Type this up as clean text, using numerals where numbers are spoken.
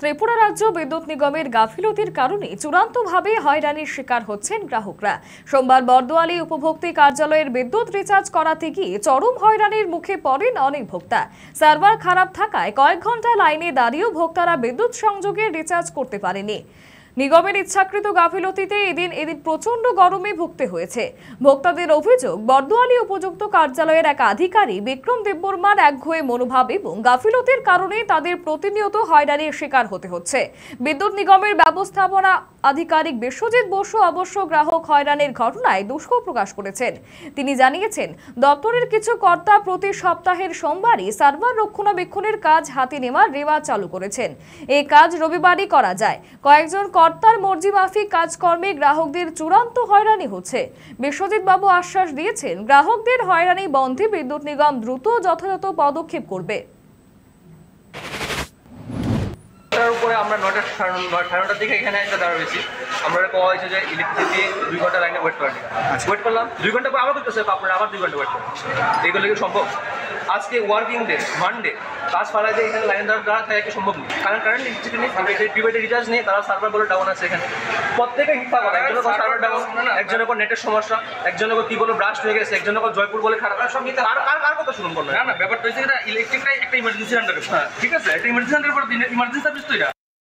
ত্রিপুরা রাজ্য বিদ্যুৎ নিগমের গাফিলতির কারণে চূড়ান্তভাবে হয়রানির শিকার হচ্ছেন গ্রাহকরা। সোমবার বর্দোয়ালি উপভোক্তা কার্যালয়ের বিদ্যুৎ রিচার্জ করাতে গিয়ে চরম হয়রানির মুখে পড়েন অনেক ভোক্তা। সার্ভার খারাপ থাকায় কয়েক ঘন্টা লাইনে দাঁড়িয়েও ভোক্তারা বিদ্যুৎ সংযোগে রিচার্জ করতে পারেনি। নিগমের ইচ্ছাকৃত গাফিলতিতে এদিন প্রচন্ড গরমে ভুগতে হয়েছে। ভোক্তাদের অভিযোগ, বর্দোয়ালি উপযুক্ত কার্যালয়ের এক আধিকারিক বিক্রম দেববর্মার একঘেয়ে মনোভাব এবং গাফিলতির কারণে তাদের প্রতিনিয়ত হয়রানির শিকার হতে হচ্ছে। বিদ্যুৎ নিগমের ব্যবস্থাপনা আধিকারিক বিশ্বজিৎ বসু অবশ্য গ্রাহক হয়রানির ঘটনায় দুঃখ প্রকাশ করেছেন। তিনি জানিয়েছেন, দপ্তরের কিছু কর্তা প্রতি সপ্তাহের সোমবারই সার্ভার রক্ষণাবেক্ষণের কাজ হাতে নেওয়ার রেওয়াজ চালু করেছেন। এই কাজ রবিবারই করা যায়। কয়েকজন কর্তার মর্জি মাফিক কাজকর্মে গ্রাহকদের চূড়ান্ত হয়রানি হচ্ছে। বিশ্বজিৎ বাবু আশ্বাস দিয়েছেন, গ্রাহকদের হয়রানি বন্ধে বিদ্যুৎ নিগম দ্রুত যথাযথ পদক্ষেপ করবে। উপরে আমরা 9টা সাড়ে 9টার দিকে এখানে একটা দাঁড়া রয়েছি। আমরা কোয়া হয়েছে যে ইলেকট্রিসিটি 2 ঘন্টা লাইনে ওয়েট করার জন্য। ওয়েট করলাম 2 ঘন্টা পর আবার করতেছে, আপনারা আবার 2 ঘন্টা ওয়েট করেন। এইগুলো কি সম্ভব? আজকে ওয়ার্কিং ডে, মানডে, কাজ ফালা দিয়ে এখানে লাইন দাঁড়া থাকা কি সম্ভব নেই? কারণ কারেন্ট ইলেকট্রিসিটি নেই, প্রিপেড রিচার্জ নেই, তারা সার্ভার বলে ডাউন আছে এখানে। প্রত্যেকে হিংসা করে, একজনের সার্ভার ডাউন, একজনের পর নেটের সমস্যা, একজনের কি বলে ব্রাস্ট হয়ে গেছে, একজনের পর জয়পুর বলে খারাপ। সব মিথ্যা। আর কথা শুনুন করবেন না। ব্যাপারটা হচ্ছে এটা ইলেকট্রিকটাই একটা ইমার্জেন্সি আন্ডারে। ঠিক আছে, একটা ইমার্জেন্সি আন্ডারের পর ইমার্জেন্সি সার্ভিস তো এটা।